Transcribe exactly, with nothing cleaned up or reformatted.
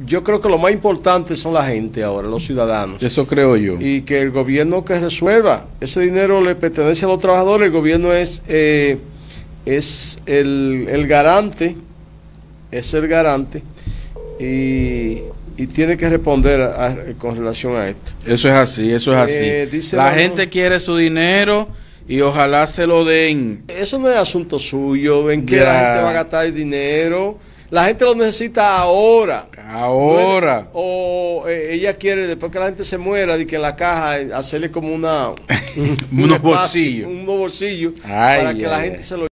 yo creo que lo más importante son la gente ahora, los ciudadanos. Eso creo yo. Y que el gobierno que resuelva. Ese dinero le pertenece a los trabajadores, el gobierno es, eh, es el, el garante, es el garante, y, y tiene que responder a, a, con relación a esto. Eso es así, eso es así. Eh, dice la la, gente quiere su dinero y ojalá se lo den. Eso no es asunto suyo, en que Ya. la gente va a gastar el dinero. La gente lo necesita ahora. Ahora. No es, o eh, ella quiere, después que la gente se muera, de que en la caja eh, hacerle como una... un unos espacio, bolsillos. unos bolsillos Ay, para que ay, la ay. gente se lo